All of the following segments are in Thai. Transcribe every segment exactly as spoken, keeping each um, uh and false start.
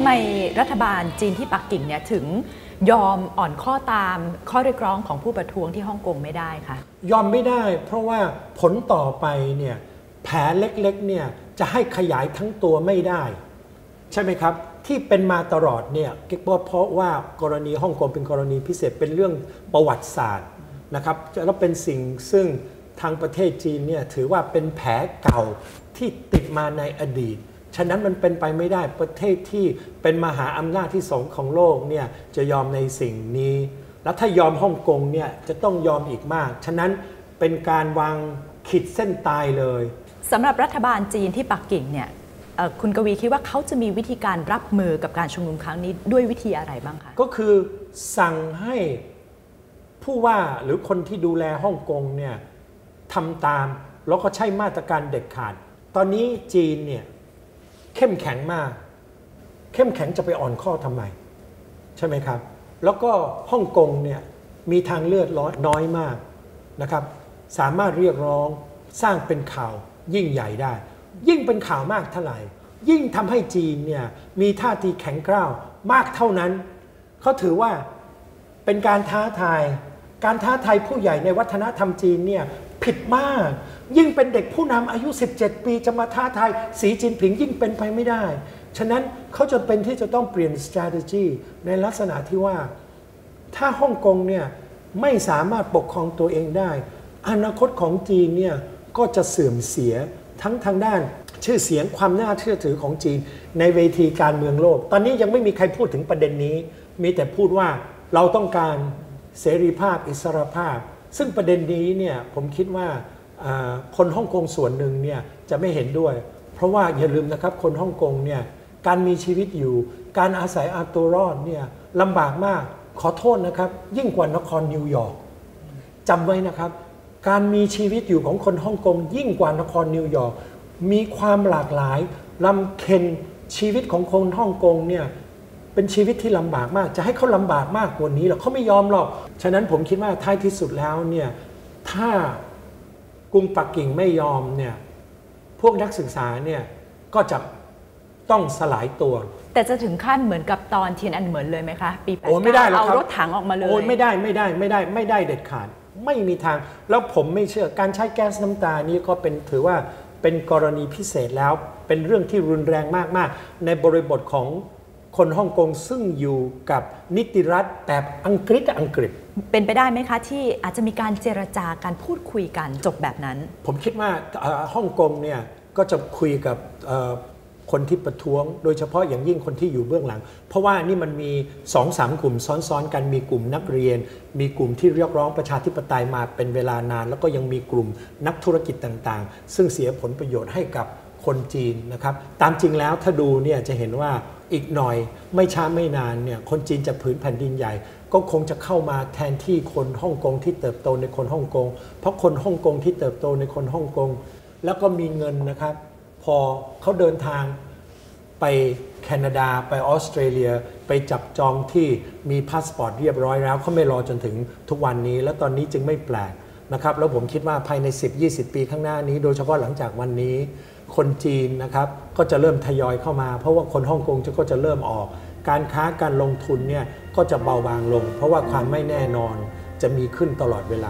ไมรัฐบาลจีนที่ปักกิ่งเนี่ยถึงยอมอ่อนข้อตามข้อเรียกร้องของผู้ประท้วงที่ฮ่องกงไม่ได้คะยอมไม่ได้เพราะว่าผลต่อไปเนี่ยแผลเล็กๆเนี่ยจะให้ขยายทั้งตัวไม่ได้ใช่ไหมครับที่เป็นมาตลอดเนี่ยเพราะว่ากรณีฮ่องกงเป็นกรณีพิเศษเป็นเรื่องประวัติศาสตร์นะครับแล้วเป็นสิ่งซึ่งทางประเทศจีนเนี่ยถือว่าเป็นแผลเก่าที่ติดมาในอดีตฉะนั้นมันเป็นไปไม่ได้ประเทศที่เป็นมหาอำนาจที่สองของโลกเนี่ยจะยอมในสิ่งนี้แล้วถ้ายอมฮ่องกงเนี่ยจะต้องยอมอีกมากฉะนั้นเป็นการวางขีดเส้นตายเลยสำหรับรัฐบาลจีนที่ปักกิ่งเนี่ยคุณกวีคิดว่าเขาจะมีวิธีการรับมือกับการชุมนุมครั้งนี้ด้วยวิธีอะไรบ้างคะก็คือสั่งให้ผู้ว่าหรือคนที่ดูแลฮ่องกงเนี่ยทำตามแล้วก็ใช้มาตรการเด็ดขาดตอนนี้จีนเนี่ยเข้มแข็งมากเข้มแข็งจะไปอ่อนข้อทำไมใช่ไหมครับแล้วก็ฮ่องกงเนี่ยมีทางเลือกน้อยมากนะครับสามารถเรียกร้องสร้างเป็นข่าวยิ่งใหญ่ได้ยิ่งเป็นข่าวมากเท่าไหร่ยิ่งทำให้จีนเนี่ยมีท่าทีแข็งกร้าวมากเท่านั้นเขาถือว่าเป็นการท้าทายการท้าทายผู้ใหญ่ในวัฒนธรรมจีนเนี่ยผิดมากยิ่งเป็นเด็กผู้นำอายุสิบเจ็ดปีจะมาท้าทายสีจิ้นผิงยิ่งเป็นไปไม่ได้ฉะนั้นเขาจำเป็นที่จะต้องเปลี่ยน strategy ในลักษณะที่ว่าถ้าฮ่องกงเนี่ยไม่สามารถปกครองตัวเองได้อนาคตของจีนเนี่ยก็จะเสื่อมเสียทั้งทางด้านชื่อเสียงความน่าเชื่อถือของจีนในเวทีการเมืองโลกตอนนี้ยังไม่มีใครพูดถึงประเด็นนี้มีแต่พูดว่าเราต้องการเสรีภาพอิสรภาพซึ่งประเด็นนี้เนี่ยผมคิดว่าคนฮ่องกงส่วนหนึ่งเนี่ยจะไม่เห็นด้วยเพราะว่าอย่าลืมนะครับคนฮ่องกงเนี่ยการมีชีวิตอยู่การอาศัยเอาตัวรอดเนี่ยลำบากมากขอโทษนะครับยิ่งกว่านครนิวยอร์กจำไว้นะครับการมีชีวิตอยู่ของคนฮ่องกงยิ่งกว่านครนิวยอร์กมีความหลากหลายลำเค็ญชีวิตของคนฮ่องกงเนี่ยเป็นชีวิตที่ลำบากมากจะให้เขาลำบากมากกว่านี้หรอเขาไม่ยอมหรอกฉะนั้นผมคิดว่าท้ายที่สุดแล้วเนี่ยถ้ากรุงปักกิ่งไม่ยอมเนี่ยพวกนักศึกษาเนี่ยก็จะต้องสลายตัวแต่จะถึงขั้นเหมือนกับตอนเทียนอันเหมินเลยไหมคะปีแปดโอ้ไม่ได้หรอกครับเอารถถังออกมาเลยโอ้ไม่ได้ไม่ได้ไม่ได้ไม่ได้เด็ดขาดไม่มีทางแล้วผมไม่เชื่อการใช้แก๊สน้ำตานี้ก็เป็นถือว่าเป็นกรณีพิเศษแล้วเป็นเรื่องที่รุนแรงมากๆในบริบทของคนฮ่องกงซึ่งอยู่กับนิติรัฐแบบอังกฤษอังกฤษเป็นไปได้ไหมคะที่อาจจะมีการเจรจาการพูดคุยกันจบแบบนั้นผมคิดว่าฮ่องกงเนี่ยก็จะคุยกับคนที่ประท้วงโดยเฉพาะอย่างยิ่งคนที่อยู่เบื้องหลังเพราะว่านี่มันมี สองสาม กลุ่มซ้อนๆกันมีกลุ่มนักเรียนมีกลุ่มที่เรียกร้องประชาธิปไตยมาเป็นเวลานานแล้วก็ยังมีกลุ่มนักธุรกิจต่างๆซึ่งเสียผลประโยชน์ให้กับคนจีนนะครับตามจริงแล้วถ้าดูเนี่ยจะเห็นว่าอีกหน่อยไม่ช้าไม่นานเนี่ยคนจีนจากผืนแผ่นดินใหญ่ก็คงจะเข้ามาแทนที่คนฮ่องกงที่เติบโตในคนฮ่องกงเพราะคนฮ่องกงที่เติบโตในคนฮ่องกงแล้วก็มีเงินนะครับพอเขาเดินทางไปแคนาดาไปออสเตรเลียไปจับจองที่มีพาสปอร์ตเรียบร้อยแล้วเขาไม่รอจนถึงทุกวันนี้แล้วตอนนี้จึงไม่แปลกนะครับแล้วผมคิดว่าภายใน สิบถึงยี่สิบ ปีข้างหน้านี้โดยเฉพาะหลังจากวันนี้คนจีนนะครับก็จะเริ่มทยอยเข้ามาเพราะว่าคนฮ่องกงก็จะเริ่มออกการค้าการลงทุนเนี่ยก็จะเบาบางลงเพราะว่าความไม่แน่นอนจะมีขึ้นตลอดเวลา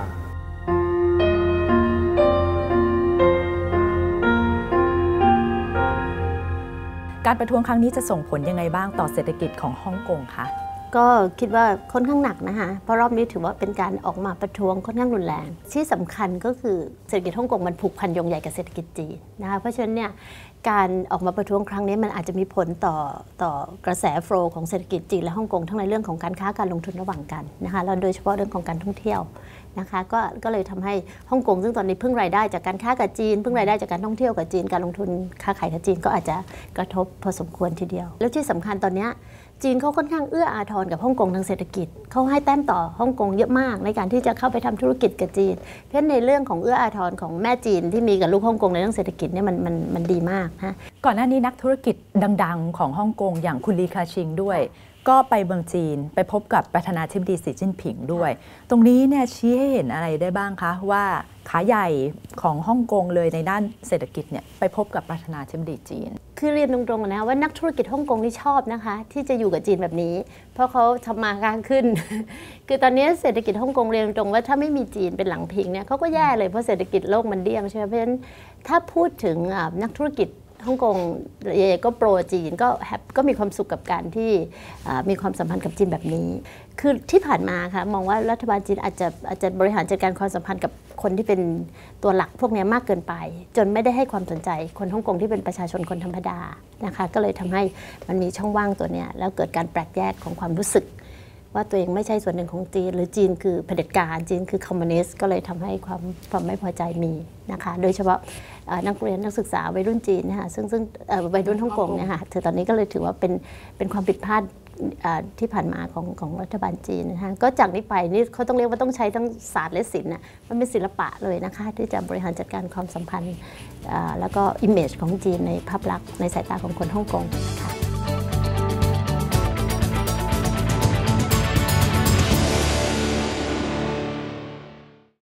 การประท้วงครั้งนี้จะส่งผลยังไงบ้างต่อเศรษฐกิจของฮ่องกงคะก็คิดว่าค่อนข้างหนักนะคะเพราะรอบนี้ถือว่าเป็นการออกมาประท้วงค่อนข้างรุนแรงที่สำคัญก็คือเศรษฐกิจฮ่องกงมันผูกพันโยงใหญ่กับเศรษฐกิจจีนนะคะเพราะฉะนั้นเนี่ยการออกมาประท้วงครั้งนี้มันอาจจะมีผลต่อต่อกระแสโฟลว์ของเศรษฐกิจจีนและฮ่องกงทั้งในเรื่องของการค้าการลงทุนระหว่างกันนะคะแล้วโดยเฉพาะเรื่องของการท่องเที่ยวนะคะก็ก็เลยทำให้ฮ่องกงซึ่งตอนนี้พึ่งรายได้จากการค้ากับจีนพึ่งรายได้จากการท่องเที่ยวกับจีนการลงทุนค้าขายกับจีนก็อาจจะกระทบพอสมควรทีเดียวแล้วที่สำคัญตอนนี้จีนเขาค่อนข้างเอื้ออาทรกับฮ่องกงทางเศรษฐกิจเขาให้แต้มต่อฮ่องกงเยอะมากในการที่จะเข้าไปทำธุรกิจกับจีนเพราะฉะนั้นในเรื่องของเอื้ออาทรของแม่จีนที่มีกับลูกฮ่องกงในเรื่องเศรษฐกิจเนี่ยมันมันมันดีมากนะก่อนหน้านี้นักธุรกิจดังๆของฮ่องกงอย่างคุณลีคาชิงด้วยก็ไปเมืองจีนไปพบกับประธานาธิบดีสีจิ้นผิงด้วยตรงนี้เนี่ยชี้ให้เห็นอะไรได้บ้างคะว่าขาใหญ่ของฮ่องกงเลยในด้านเศรษฐกิจเนี่ยไปพบกับประธานาธิบดีจีนคือเรียนตรงๆนะว่านักธุรกิจฮ่องกงนี่ชอบนะคะที่จะอยู่กับจีนแบบนี้เพราะเขาทำมาค้าขึ้น คือตอนนี้เศรษฐกิจฮ่องกงเรียนตรงๆว่าถ้าไม่มีจีนเป็นหลังพิงเนี่ยเขาก็แย่เลยเพราะเศรษฐกิจโลกมันเดี่ยงใช่ไหมเพราะฉะนั้นถ้าพูดถึงนักธุรกิจฮ่องกงเอก็โปรจีนก็แฮปก็มีความสุขกับการที่มีความสัมพันธ์กับจีนแบบนี้คือที่ผ่านมาค่ะมองว่ารัฐบาลจีนอาจจะอาจจะบริหารจัดการความสัมพันธ์กับคนที่เป็นตัวหลักพวกนี้มากเกินไปจนไม่ได้ให้ความสนใจคนฮ่องกงที่เป็นประชาชนคนธรรมดานะคะก็เลยทำให้มันมีช่องว่างตัวนี้แล้วเกิดการแปลกแยกของความรู้สึกว่าตัวเองไม่ใช่ส่วนหนึ่งของจีนหรือจีนคือเผด็จการจีนคือคอมมิวนิสต์ก็เลยทำให้ความความไม่พอใจมีนะคะโดยเฉพาะนักเรียนนักศึกษาวัยรุ่นจีนนะคะซึ่งซึ่งวัยรุ่นฮ่องกงเนี่ยค่ะถือตอนนี้ก็เลยถือว่าเป็นเป็นความผิดพลาดที่ผ่านมาของของรัฐบาลจีนนะคะก็จากนี้ไปนี่เขาต้องเรียกว่าต้องใช้ทั้งศาสตร์และศิลป์นะมันเป็นศิลปะเลยนะคะที่จะบริหารจัดการความสัมพันธ์แล้วก็อิมเมจของจีนในภาพลักษณ์ในสายตาของคนฮ่องกงค่ะ